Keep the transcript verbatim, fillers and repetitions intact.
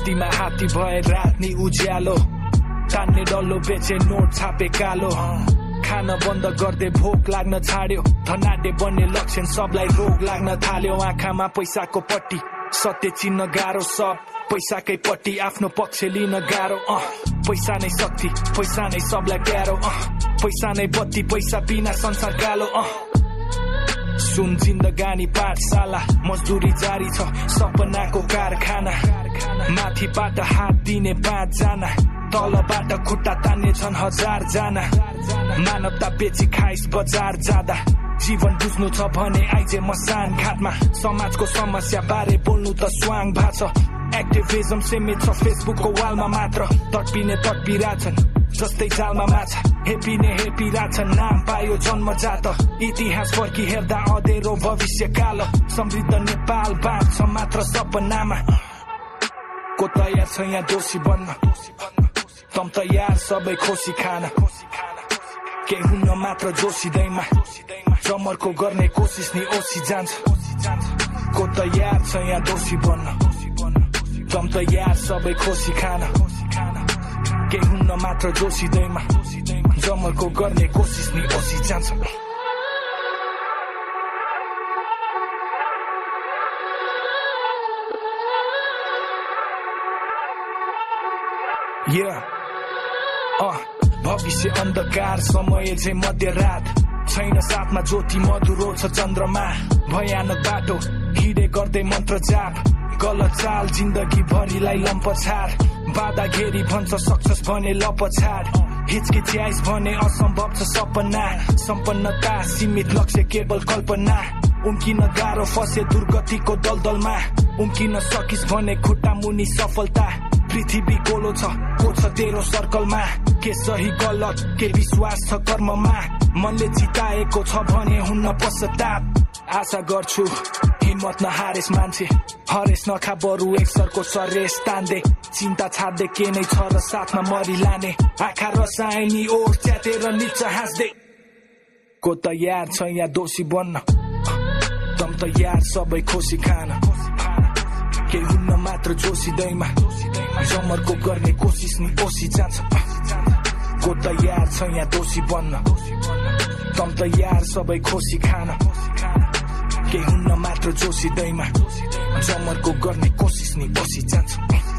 रातिमा हात्ती भए रात नि उज्यालो तान्ने डल्लो बेचे नोट छापे कालो खान बन्द गर्दै भोक लाग्न छाड्यो धनाडे बन्ने लक्षण सबलाई रोग लाग्न थाल्यो आँखामा पैसाको पट्टी सत्य चिन्न गाह्रो सब पैसाकै पट्टी आफ्नो पक्ष लिन गाह्रो अँ पैसा नै शक्ति पैसा नै सबलाई प्यारो अँ पैसा नै बत्ती पैसा बिना संसार कालो अँ सुन जिन्दगानी पाठशाला मजदुरी जारी छ सपनाको कारखाना माथिबाट हात दिने पाँच जना तलबाट खुट्टा तान्ने छन् हजार जना मानवता बेची खाइस बजार जाँदा जीवन बुझ्नु छ भने आइजे मसान घाटमा समाजको समस्या बारे बोल्नु त स्वाङ भाछ एक्टिभिजम सीमित छ फेसबुकको वालमा मात्र तडपिने तडपिरहेछन् जस्तै जालमा माछा हेपिने हेपिरहेछन् नाम पायो जन्मजात इतिहास फर्की हेर्दा अँधेरो भविष्य कालो समृद्ध नेपाल बाँच्छ मात्र सपनामा को तयार छ यहाँ दोषी बन्न तम तयार सबै खोसी खान केही हुन्न मात्र जोसिँदैमा जमर्को गर्ने कोसिस नि ओसी जान्छ को तयार छ यहाँ दोषी बन्न तम तयार सबै खोसी खान केही हुन्न मात्र जोसिँदैमा जमर्को गर्ने कोसिस नि ओसी जान्छ Yeah. Uh, भविष्य अन्धकार समय चाहिँ मध्यरात छैन साथमा ज्योति मधुरो छ चन्द्रमा भयानक बाटो हिँडे गर्दै मन्त्र जाप गलत चाल जिन्दगी भरिलाई लम्पछाड बाधा घेरी भन्छ सक्सेस भने लपछाड हिचकिच्याइस भने असम्भव छ सपना सम्पन्नता सीमित लक्ष्य केवल कल्पना उम्किन गाह्रो फसे दुर्गतिको दलदलमा उम्किन सकिस भने खुट्टा मुनि सफलता पृथ्वी गोलो छ को छ तेरो सर्कलमा के सही गलत के विश्वास छ कर्ममा मनले जिताएको छ भने हुन्न पश्चाताप आशा गर्छु हिम्मत नहारेस मान्छे हरेस नखा बरु एकसरको सरेस तान्दै चिन्ता छाड्दै के नै छ र साथमा मरिलाने आँखा रसायनी ओठ च्यातेर निच्च हाँस्दै को तयार छ यहाँ दोषी बन्न तम तयार सबै खोसी खान केही हुन्न मात्र जोसिँदैमा जमर्को गर्ने कोसिस नि ओसी जान्छ को तयार छ यहाँ दोषी बन्न तम तयार सबै खोसी खान केही हुन्न मात्र जोसिँदैमा जमर्को गर्ने कोसिस नि ओसी जान्छ